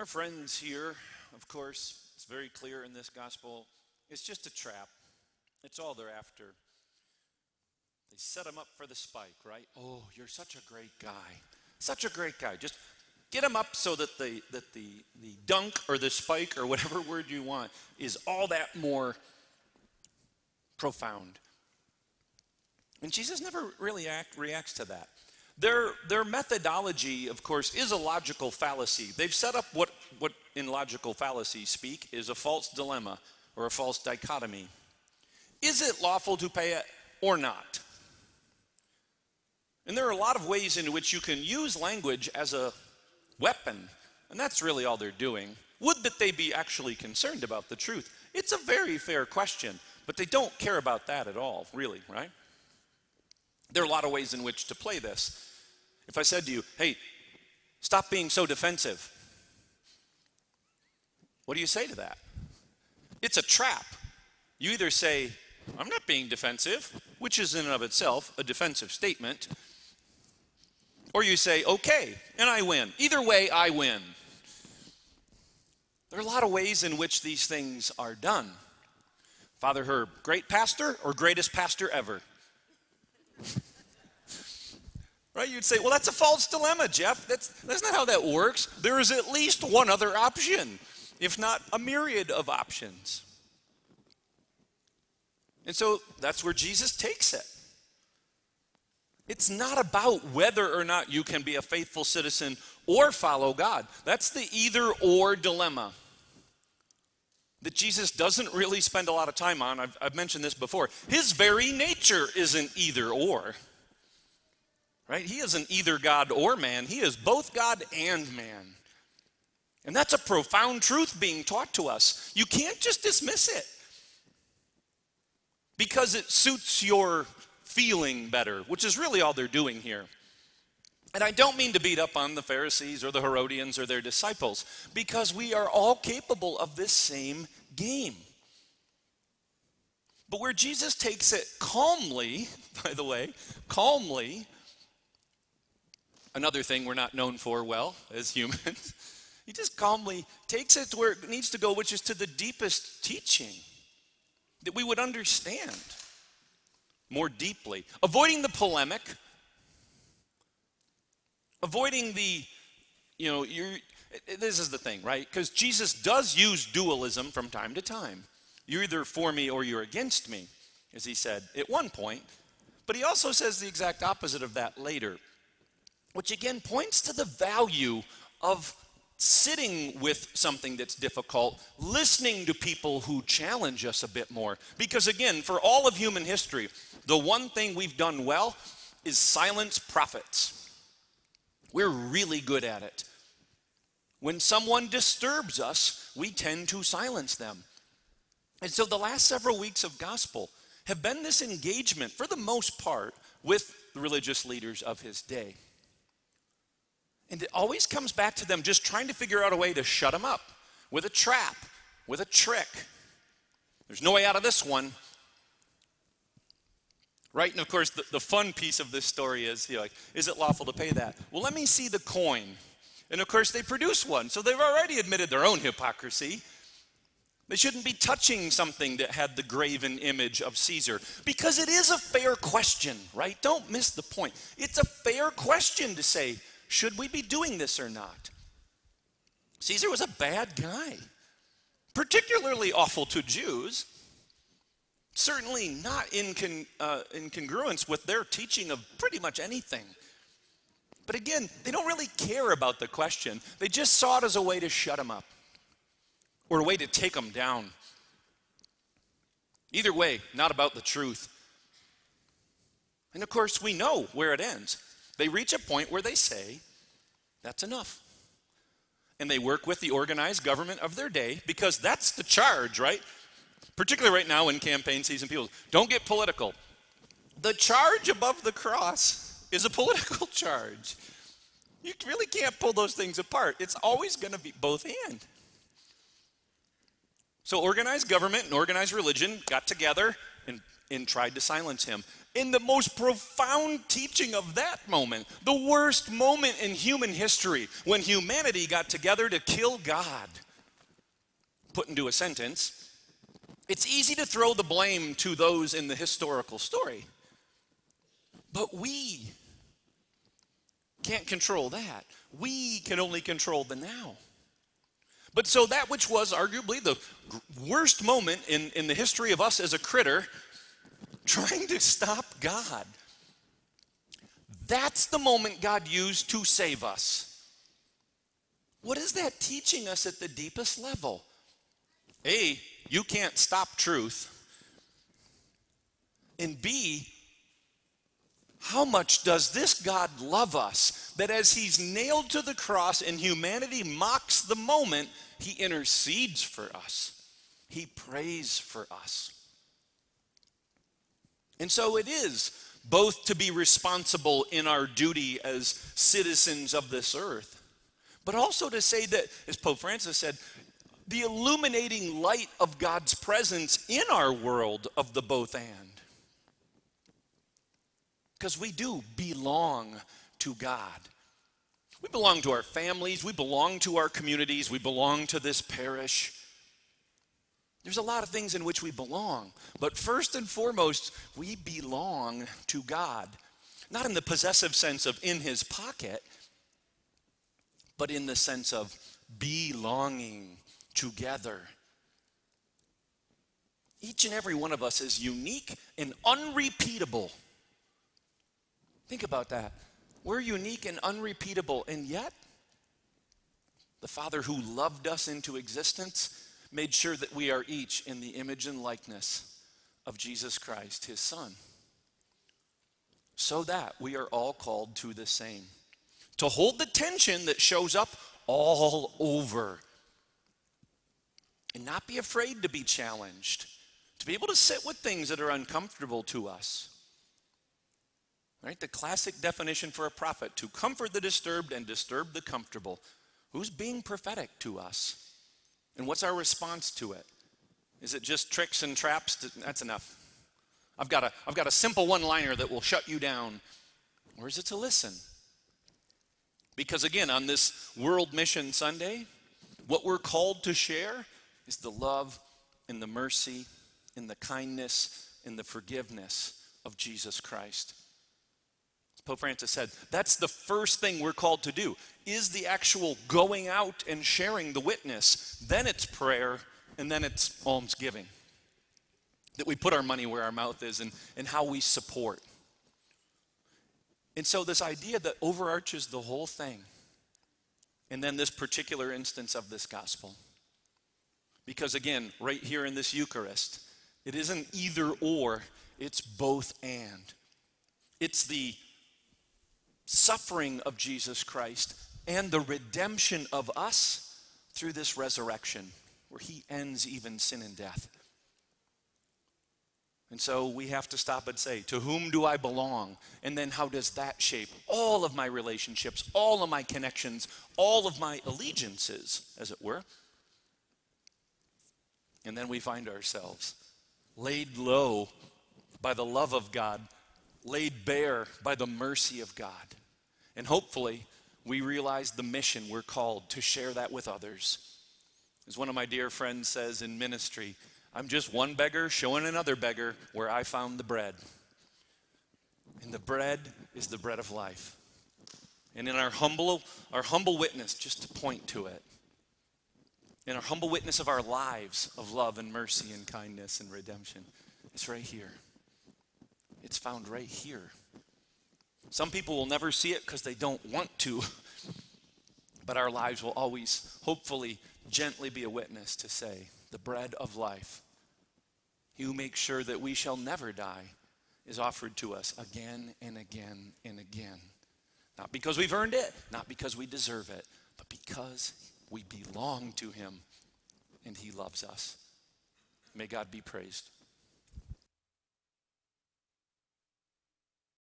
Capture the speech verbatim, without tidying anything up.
Our friends here, of course, it's very clear in this gospel, it's just a trap. It's all they're after. They set him up for the spike, right? Oh, you're such a great guy. Such a great guy. Just get him up so that the that the the dunk or the spike or whatever word you want is all that more profound. And Jesus never really act, reacts to that. Their, their methodology, of course, is a logical fallacy. They've set up what, what in logical fallacy speak is a false dilemma or a false dichotomy. Is it lawful to pay it or not? And there are a lot of ways in which you can use language as a weapon, and that's really all they're doing. Would that they be actually concerned about the truth? It's a very fair question, but they don't care about that at all, really, right? There are a lot of ways in which to play this. If I said to you, hey, stop being so defensive, what do you say to that? It's a trap. You either say, I'm not being defensive, which is in and of itself a defensive statement, or you say, okay, and I win. Either way, I win. There are a lot of ways in which these things are done. Father Herb, great pastor or greatest pastor ever? Right? You'd say, well, that's a false dilemma, Geoff. That's, that's not how that works. There is at least one other option, if not a myriad of options. And so that's where Jesus takes it. It's not about whether or not you can be a faithful citizen or follow God. That's the either-or dilemma that Jesus doesn't really spend a lot of time on. I've, I've mentioned this before. His very nature isn't either-or. Right? He isn't either God or man. He is both God and man. And that's a profound truth being taught to us. You can't just dismiss it because it suits your feeling better, which is really all they're doing here. And I don't mean to beat up on the Pharisees or the Herodians or their disciples, because we are all capable of this same game. But where Jesus takes it calmly, by the way, calmly, another thing we're not known for well as humans, he just calmly takes it to where it needs to go, which is to the deepest teaching, that we would understand more deeply. Avoiding the polemic, avoiding the, you know, you're, this is the thing, right? Because Jesus does use dualism from time to time. You're either for me or you're against me, as he said at one point. But he also says the exact opposite of that later, which again points to the value of sitting with something that's difficult, listening to people who challenge us a bit more. Because again, for all of human history, the one thing we've done well is silence prophets. We're really good at it. When someone disturbs us, we tend to silence them. And so the last several weeks of gospel have been this engagement, for the most part, with the religious leaders of his day. And it always comes back to them just trying to figure out a way to shut him up with a trap, with a trick. There's no way out of this one. Right? And of course, the, the fun piece of this story is, you know, like, is it lawful to pay that? Well, let me see the coin. And of course, they produce one. So they've already admitted their own hypocrisy. They shouldn't be touching something that had the graven image of Caesar, because it is a fair question, right? Don't miss the point. It's a fair question to say, should we be doing this or not? Caesar was a bad guy, particularly awful to Jews. Certainly not in, con, uh, in congruence with their teaching of pretty much anything. But again, they don't really care about the question. They just saw it as a way to shut him up or a way to take him down. Either way, not about the truth. And of course, we know where it ends. They reach a point where they say, that's enough. And they work with the organized government of their day, because that's the charge, right? Particularly right now in campaign season, people don't get political. The charge above the cross is a political charge. You really can't pull those things apart. It's always going to be both and. So organized government and organized religion got together and, and tried to silence him. In the most profound teaching of that moment, the worst moment in human history, when humanity got together to kill God, put into a sentence, it's easy to throw the blame to those in the historical story. But we can't control that. We can only control the now. But so that which was arguably the worst moment in, in the history of us as a critter, trying to stop God, that's the moment God used to save us. What is that teaching us at the deepest level? A, you can't stop truth. And B, how much does this God love us that as he's nailed to the cross and humanity mocks the moment, he intercedes for us. He prays for us. And so it is both to be responsible in our duty as citizens of this earth, but also to say that, as Pope Francis said, the illuminating light of God's presence in our world of the both and. Because we do belong to God. We belong to our families, we belong to our communities, we belong to this parish. There's a lot of things in which we belong, but first and foremost, we belong to God. Not in the possessive sense of in his pocket, but in the sense of belonging together. Each and every one of us is unique and unrepeatable. Think about that. We're unique and unrepeatable, and yet the Father who loved us into existence made sure that we are each in the image and likeness of Jesus Christ, his Son, so that we are all called to the same. To hold the tension that shows up all over and not be afraid to be challenged, to be able to sit with things that are uncomfortable to us. Right? The classic definition for a prophet: to comfort the disturbed and disturb the comfortable. Who's being prophetic to us? And what's our response to it? Is it just tricks and traps? To, that's enough. I've got a, I've got a simple one-liner that will shut you down. Or is it to listen? Because again, on this World Mission Sunday, what we're called to share is the love and the mercy and the kindness and the forgiveness of Jesus Christ. Pope Francis said, that's the first thing we're called to do, is the actual going out and sharing the witness. Then it's prayer, and then it's almsgiving. That we put our money where our mouth is and, and how we support. And so this idea that overarches the whole thing, and then this particular instance of this gospel. Because again, right here in this Eucharist, it isn't either or, it's both and. It's the suffering of Jesus Christ and the redemption of us through this resurrection, where he ends even sin and death. And so we have to stop and say, to whom do I belong? And then how does that shape all of my relationships, all of my connections, all of my allegiances, as it were? And then we find ourselves laid low by the love of God, laid bare by the mercy of God. And hopefully, we realize the mission we're called to share that with others. As one of my dear friends says in ministry, I'm just one beggar showing another beggar where I found the bread. And the bread is the bread of life. And in our humble, our humble witness, just to point to it, in our humble witness of our lives of love and mercy and kindness and redemption, it's right here. It's found right here. Some people will never see it because they don't want to, but our lives will always, hopefully, gently be a witness to say, the bread of life, he who makes sure that we shall never die, is offered to us again and again and again. Not because we've earned it, not because we deserve it, but because we belong to him and he loves us. May God be praised.